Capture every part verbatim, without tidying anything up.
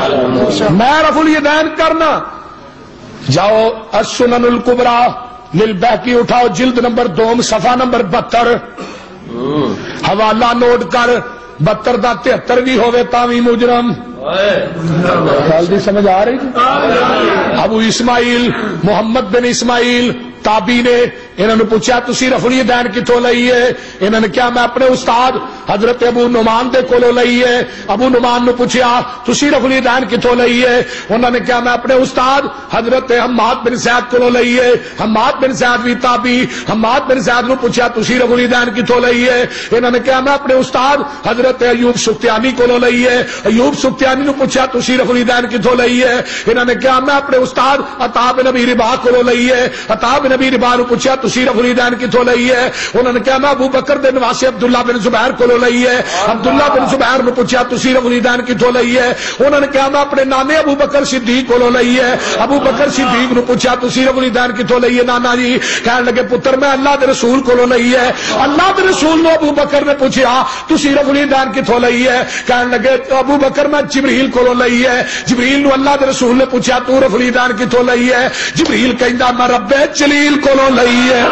میں رفع الیدین کرنا. جاؤ السنن الکبریٰ للبیہقی اٹھاؤ جلد نمبر دوم صفحہ نمبر بہتر حوالہ نوٹ کر. بہتر دا تہتر بھی ہوئے تاوی مجرم. جلدی سمجھ آ رہی. ابو اسماعیل محمد بن اسماعیل تابی نے انہوں نے پوچھا تسی رفع الیدین کتوں لئی ہے؟ انہوں نے کیا میں اپنے استاد حضرت ابو نعمان دے کولوں لئی ہے. ابو نعمان نے پوچھا تسی رفع الیدین کتوں لئی ہے؟ انہوں نے کیا میں اپنے استاد حضرت حماد بن زید کولوں لئی ہے. حماد بن زید بھی تابی. حماد بن زید نے پوچھا تسی رفع الیدین کتوں لئی ہے؟ انہوں نے کیا میں اپنے استاد حضرت ایوب سختیانی کولوں لئی ہے. ایوب سختیانی نے پوچھا تسی رفع الیدین کتوں لئی ہے؟ انہوں نے کیا میں اپنے استاد عطا بن ابی رباح کولوں لئی ہے. عطا بن ابی رباح نے پوچھا تسی رفع الیدین کتوں لئی ہے؟ انہوں نے کیا میں ابو بکر دے نواسے عبداللہ بن زبیر کولوں لئی ہے. عبداللہ بن زبیر نے پوچھا تسی رفع الیدین کتوں لئی ہے؟ انہوں نے کیا میں اپنے نانے ابو بکر صدیق کولوں لئی ہے. ابو بکر صدیق نے پوچھا تسی رفع الیدین کتوں لئی ہے نانا جی؟ کہنے لگے پتر میں اللہ دے رسول کولوں لئی ہے. اللہ دے رسول نے ابو بکر نے پوچھا تسی رفع الیدین کتوں لئی ہے؟ کہنے لگے ابو بکر میں جبریل کولوں لئی ہے. جبریل نو اللہ دے رسول نے پوچھا تو رفع الیدین کتوں لئی ہے؟ جبریل کہندا میں رب جلیل کولوں لئی ہے.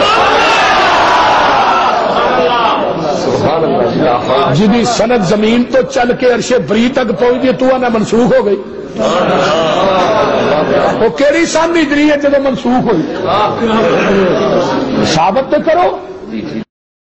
جدی سند زمین تو چل کے عرش بری تک پہنچ گئی تو نہ منسوخ ہو گئی. وہ کیڑی سن ہجری ہے جب منسوخ ہوئی؟ ثابت تو کرو.